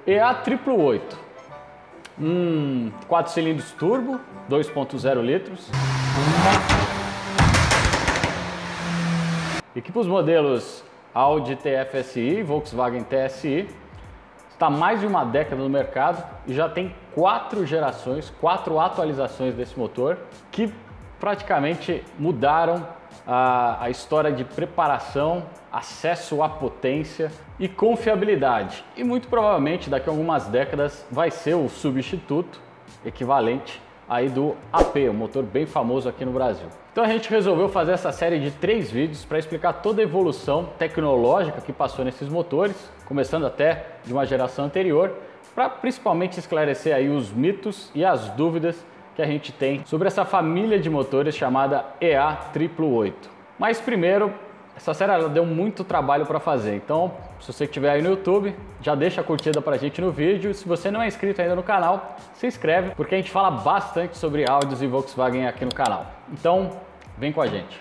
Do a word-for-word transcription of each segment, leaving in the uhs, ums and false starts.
E A oito oito oito, um quatro cilindros turbo, dois ponto zero litros. E que para os modelos Audi T F S I e Volkswagen T S I, está há mais de uma década no mercado e já tem quatro gerações, quatro atualizações desse motor que praticamente mudaram a, a história de preparação, acesso à potência e confiabilidade. E muito provavelmente daqui a algumas décadas vai ser o substituto equivalente aí do A P, um motor bem famoso aqui no Brasil. Então a gente resolveu fazer essa série de três vídeos para explicar toda a evolução tecnológica que passou nesses motores, começando até de uma geração anterior, para principalmente esclarecer aí os mitos e as dúvidas que a gente tem sobre essa família de motores chamada E A oito oito oito. Mas primeiro, essa série ela deu muito trabalho para fazer, então se você estiver aí no YouTube, já deixa a curtida pra gente no vídeo. Se você não é inscrito ainda no canal, se inscreve, porque a gente fala bastante sobre Audi e Volkswagen aqui no canal. Então, vem com a gente.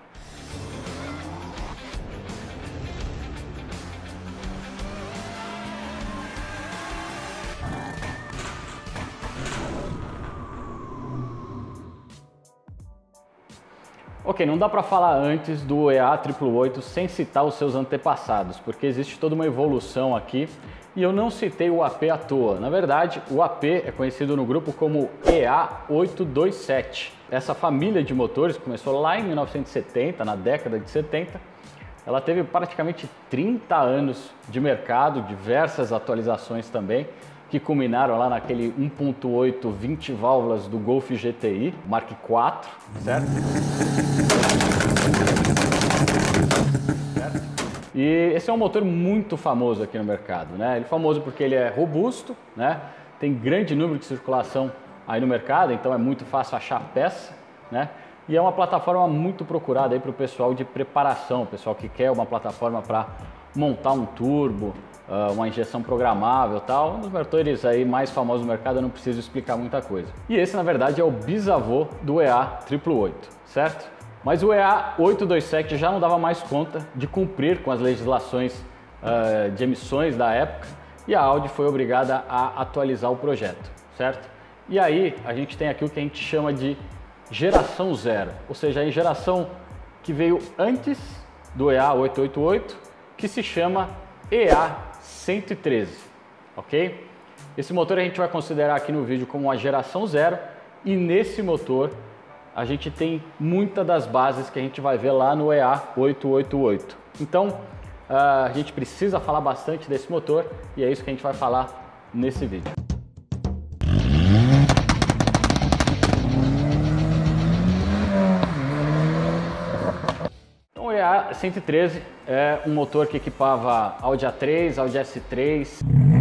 Ok, não dá para falar antes do E A oito oito oito sem citar os seus antepassados, porque existe toda uma evolução aqui e eu não citei o A P à toa. Na verdade, o A P é conhecido no grupo como E A oito dois sete. Essa família de motores começou lá em mil novecentos e setenta, na década de setenta. Ela teve praticamente trinta anos de mercado, diversas atualizações também, que culminaram lá naquele um ponto oito vinte válvulas do Golf G T I, Mark quatro, certo? certo? E esse é um motor muito famoso aqui no mercado, né? Ele é famoso porque ele é robusto, né? Tem grande número de circulação aí no mercado, então é muito fácil achar peça, né? E é uma plataforma muito procurada aí para o pessoal de preparação, o pessoal que quer uma plataforma para montar um turbo, uma injeção programável e tal. Um dos motores aí mais famosos do mercado, eu não preciso explicar muita coisa. E esse, na verdade, é o bisavô do E A oito oito oito, certo? Mas o E A oito dois sete já não dava mais conta de cumprir com as legislações uh, de emissões da época e a Audi foi obrigada a atualizar o projeto, certo? E aí a gente tem aqui o que a gente chama de geração zero, ou seja, a geração que veio antes do E A oito oito oito, que se chama E A cento e treze, ok? Esse motor a gente vai considerar aqui no vídeo como a geração zero e nesse motor a gente tem muitas das bases que a gente vai ver lá no E A oito oito oito. Então a gente precisa falar bastante desse motor e é isso que a gente vai falar nesse vídeo. O E A cento e treze é um motor que equipava Audi A três, Audi S três,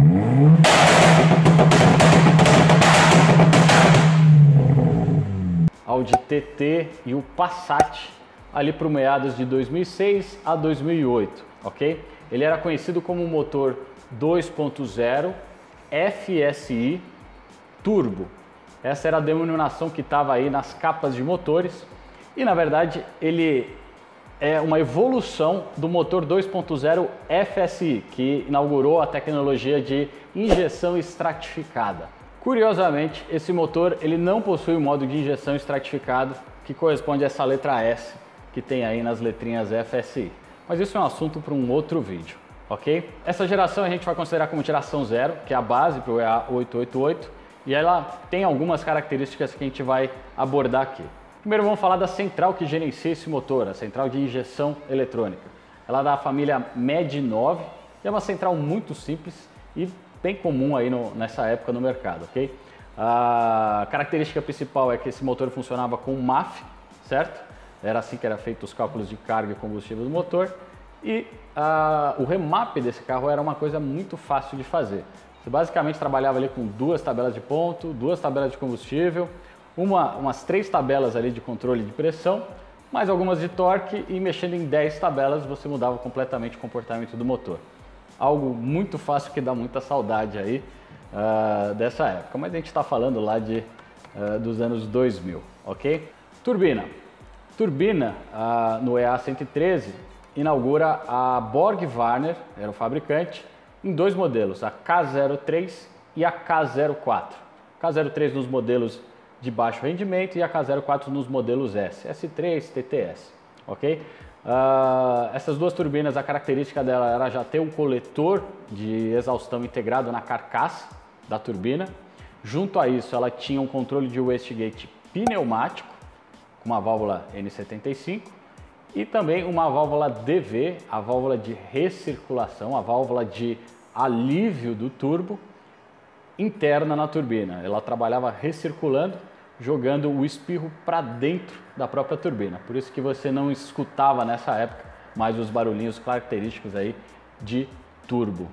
Audi T T e o Passat ali para meados de dois mil e seis a dois mil e oito, ok? Ele era conhecido como motor dois ponto zero F S I Turbo. Essa era a denominação que estava aí nas capas de motores e na verdade ele é uma evolução do motor dois ponto zero F S I, que inaugurou a tecnologia de injeção estratificada. Curiosamente, esse motor ele não possui o modo de injeção estratificado, que corresponde a essa letra S que tem aí nas letrinhas F S I. Mas isso é um assunto para um outro vídeo, ok? Essa geração a gente vai considerar como geração zero, que é a base para o E A oito oito oito, e ela tem algumas características que a gente vai abordar aqui. Primeiro vamos falar da central que gerencia esse motor, a central de injeção eletrônica. Ela é da família M E D nove e é uma central muito simples e bem comum aí no, nessa época no mercado, ok? A característica principal é que esse motor funcionava com M A F, certo? Era assim que era feito os cálculos de carga e combustível do motor e a, o remap desse carro era uma coisa muito fácil de fazer. Você basicamente trabalhava ali com duas tabelas de ponto, duas tabelas de combustível, Uma, umas três tabelas ali de controle de pressão, mais algumas de torque e mexendo em dez tabelas você mudava completamente o comportamento do motor. Algo muito fácil que dá muita saudade aí uh, dessa época, mas a gente está falando lá de, uh, dos anos dois mil, ok? Turbina. Turbina uh, no E A cento e treze inaugura a Borg Warner, era o fabricante, em dois modelos, a K zero três e a K zero quatro. K zero três nos modelos de baixo rendimento e a K zero quatro nos modelos S, S três, T T S, ok? Uh, essas duas turbinas, a característica dela era já ter um coletor de exaustão integrado na carcaça da turbina. Junto a isso, ela tinha um controle de wastegate pneumático, com uma válvula N setenta e cinco, e também uma válvula D V, a válvula de recirculação, a válvula de alívio do turbo interna na turbina. Ela trabalhava recirculando, jogando o espirro para dentro da própria turbina. Por isso que você não escutava nessa época mais os barulhinhos característicos aí de turbo.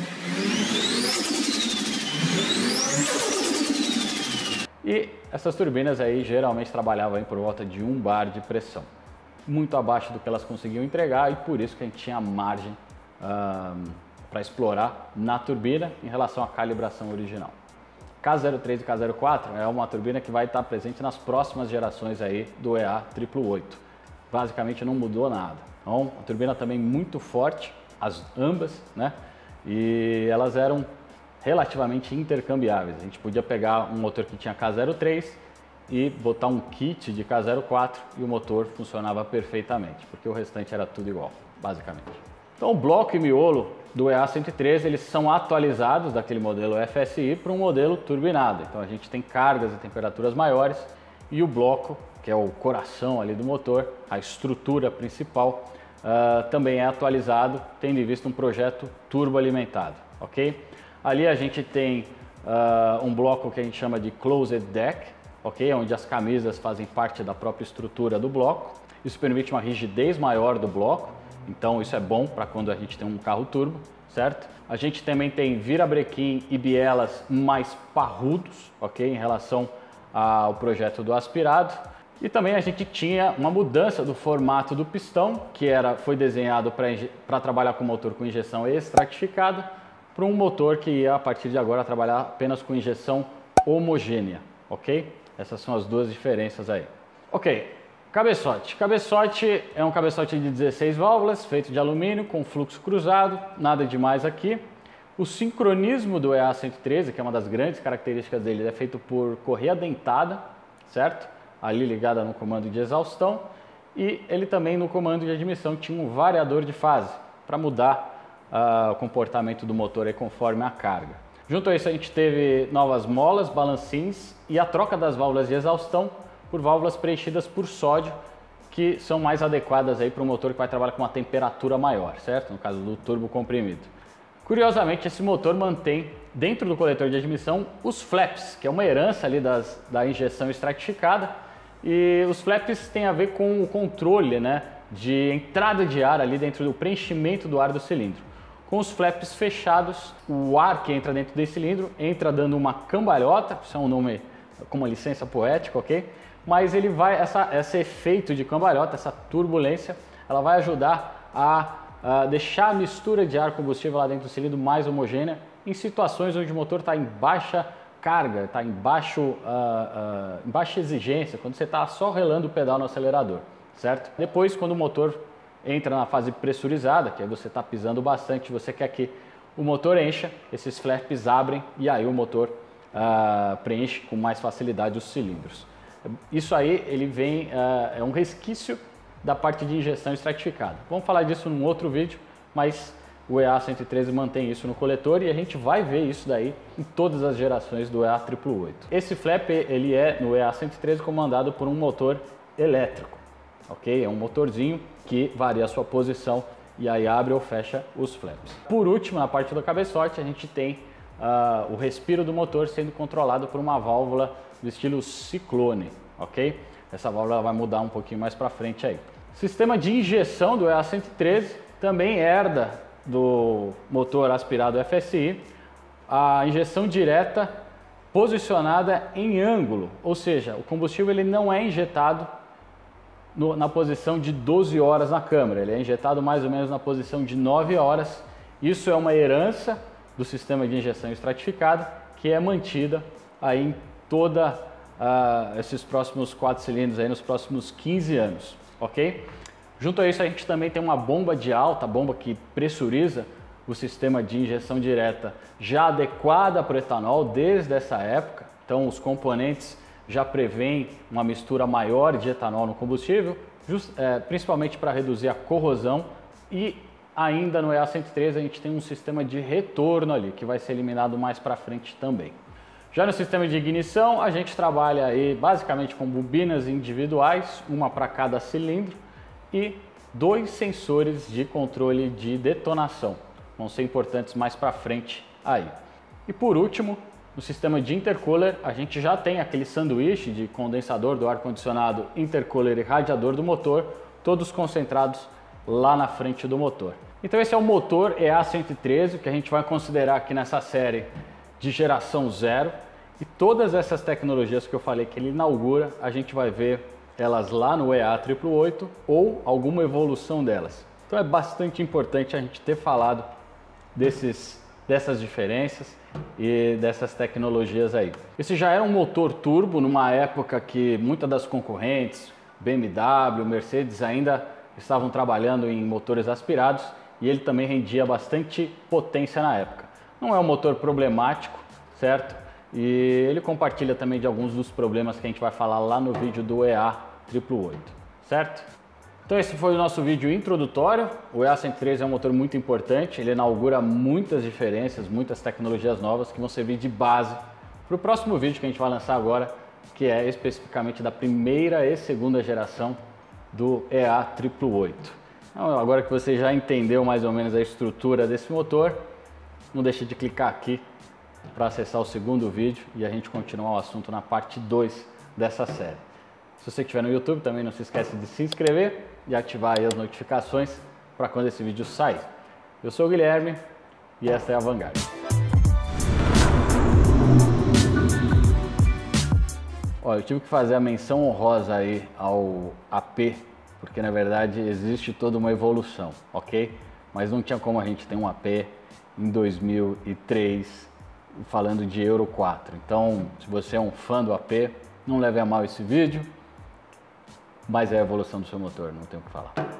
E essas turbinas aí geralmente trabalhavam aí por volta de um bar de pressão, muito abaixo do que elas conseguiam entregar, e por isso que a gente tinha margem um, para explorar na turbina em relação à calibração original. K zero três e K zero quatro é uma turbina que vai estar presente nas próximas gerações aí do E A oito oito oito. Basicamente não mudou nada. Então, a turbina também muito forte, as ambas, né? E elas eram relativamente intercambiáveis. A gente podia pegar um motor que tinha K zero três e botar um kit de K zero quatro e o motor funcionava perfeitamente, porque o restante era tudo igual, basicamente. Então, o bloco e miolo do E A cento e treze, eles são atualizados daquele modelo F S I para um modelo turbinado. Então, a gente tem cargas e temperaturas maiores, e o bloco, que é o coração ali do motor, a estrutura principal, uh, também é atualizado, tendo em vista um projeto turbo alimentado, ok? Ali a gente tem uh, um bloco que a gente chama de closed deck, ok? Onde as camisas fazem parte da própria estrutura do bloco. Isso permite uma rigidez maior do bloco, então isso é bom para quando a gente tem um carro turbo, certo? A gente também tem virabrequim e bielas mais parrudos, ok? Em relação ao projeto do aspirado. E também a gente tinha uma mudança do formato do pistão, que era, foi desenhado para trabalhar com motor com injeção estratificada, para um motor que ia, a partir de agora, trabalhar apenas com injeção homogênea, ok? Essas são as duas diferenças aí. Ok, cabeçote. Cabeçote é um cabeçote de dezesseis válvulas, feito de alumínio, com fluxo cruzado, nada demais aqui. O sincronismo do E A cento e treze, que é uma das grandes características dele, é feito por correia dentada, certo? Ali ligada no comando de exaustão. E ele também, no comando de admissão, tinha um variador de fase, para mudar Uh, o comportamento do motor aí conforme a carga. Junto a isso, a gente teve novas molas, balancins e a troca das válvulas de exaustão por válvulas preenchidas por sódio, que são mais adequadas aí para um motor que vai trabalhar com uma temperatura maior, certo? No caso do turbo comprimido. Curiosamente, esse motor mantém dentro do coletor de admissão os flaps, que é uma herança ali das, da injeção estratificada, e os flaps têm a ver com o controle, né, de entrada de ar ali dentro do preenchimento do ar do cilindro. Com os flaps fechados, o ar que entra dentro desse cilindro entra dando uma cambalhota, isso é um nome com uma licença poética, ok? Mas ele vai, essa, esse efeito de cambalhota, essa turbulência, ela vai ajudar a, a deixar a mistura de ar combustível lá dentro do cilindro mais homogênea em situações onde o motor está em baixa carga, está em, baixo, uh, uh, em baixa exigência, quando você está só relando o pedal no acelerador, certo? Depois, quando o motor entra na fase pressurizada, que aí você está pisando bastante, você quer que o motor encha, esses flaps abrem e aí o motor uh, preenche com mais facilidade os cilindros. Isso aí ele vem, uh, é um resquício da parte de injeção estratificada. Vamos falar disso num outro vídeo, mas o E A cento e treze mantém isso no coletor e a gente vai ver isso daí em todas as gerações do E A oito oito oito. Esse flap ele é no E A cento e treze comandado por um motor elétrico, ok? É um motorzinho que varia a sua posição e aí abre ou fecha os flaps. Por último, na parte do cabeçote, a gente tem uh, o respiro do motor sendo controlado por uma válvula do estilo Ciclone, ok? Essa válvula vai mudar um pouquinho mais para frente aí. Sistema de injeção do E A cento e treze também herda do motor aspirado F S I, a injeção direta posicionada em ângulo, ou seja, o combustível ele não é injetado no, na posição de doze horas na câmara, ele é injetado mais ou menos na posição de nove horas. Isso é uma herança do sistema de injeção estratificada que é mantida aí em toda uh, esses próximos quatro cilindros aí nos próximos quinze anos, ok? Junto a isso a gente também tem uma bomba de alta, bomba que pressuriza o sistema de injeção direta já adequada para o etanol desde essa época. Então os componentes já prevêem uma mistura maior de etanol no combustível, just, é, principalmente para reduzir a corrosão. E ainda no E A cento e treze a gente tem um sistema de retorno ali, que vai ser eliminado mais para frente também. Já no sistema de ignição, a gente trabalha aí basicamente com bobinas individuais, uma para cada cilindro, e dois sensores de controle de detonação. Vão ser importantes mais para frente aí. E por último, no sistema de intercooler, a gente já tem aquele sanduíche de condensador do ar-condicionado, intercooler e radiador do motor, todos concentrados lá na frente do motor. Então esse é o motor E A cento e treze, que a gente vai considerar aqui nessa série de geração zero. E todas essas tecnologias que eu falei que ele inaugura, a gente vai ver elas lá no E A oito oito oito ou alguma evolução delas. Então é bastante importante a gente ter falado desses, dessas diferenças e dessas tecnologias aí. Esse já era um motor turbo numa época que muitas das concorrentes, B M W, Mercedes, ainda estavam trabalhando em motores aspirados, e ele também rendia bastante potência na época. Não é um motor problemático, certo? E ele compartilha também de alguns dos problemas que a gente vai falar lá no vídeo do E A oito oito oito, certo? Então esse foi o nosso vídeo introdutório. O E A cento e treze é um motor muito importante, ele inaugura muitas diferenças, muitas tecnologias novas que vão servir de base para o próximo vídeo que a gente vai lançar agora, que é especificamente da primeira e segunda geração do E A oito oito oito. Então, agora que você já entendeu mais ou menos a estrutura desse motor, não deixe de clicar aqui para acessar o segundo vídeo e a gente continuar o assunto na parte dois dessa série. Se você estiver no YouTube, também não se esqueça de se inscrever e ativar aí as notificações para quando esse vídeo sair. Eu sou o Guilherme e essa é a Vanguard. Ó, eu tive que fazer a menção honrosa aí ao A P, porque na verdade existe toda uma evolução, ok? Mas não tinha como a gente ter um A P em dois mil e três falando de Euro quatro. Então, se você é um fã do A P, não leve a mal esse vídeo, mas é a evolução do seu motor, não tenho o que falar.